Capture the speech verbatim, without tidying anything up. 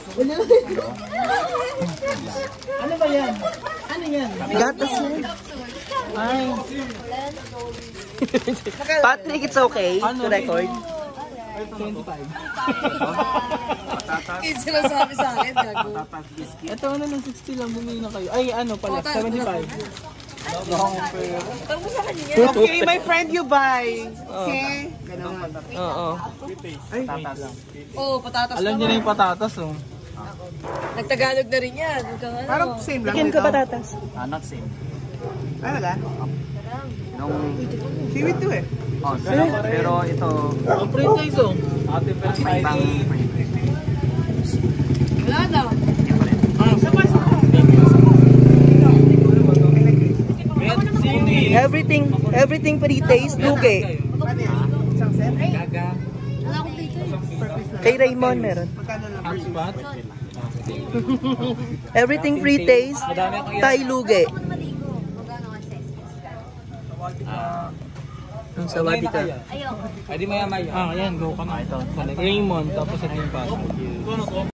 Ano ba yan? Ano yan? Gatas yan. Ay. Patrick, it's okay to record. twenty-five. Yung sinasabi sa akin, gago. Ito ano ng sixty lang, bumili na kayo. Ay, ano pala, seventy-five. Tawag mo sa kanya yan. Okay, my friend, you buy. Okay? Ganun. Oo. Ay, patatas. Oo, patatas Alam niyo na yung patatas, oh. Nagtagalog na rin yan. Ano? Parang same lang Bigyan dito. ka patatas. Ah, not same. Ay, wala. Nung, Seaweed to eh. oh, same. Pero ito, Ang franchise, oh. ibang Wala na. Ah, sa pa, sa pa. Everything, everything pre-taste, lugi. Isang set? gaga. Wala akong dito eh. Kay Raymond meron. Magkano lang? Hotspot? Everything free taste, Thai lugi. Ang sawadi ka. Ay, di maya maya. Ah, ayan, go ka na. Ito. Raymond, tapos ito yung passport.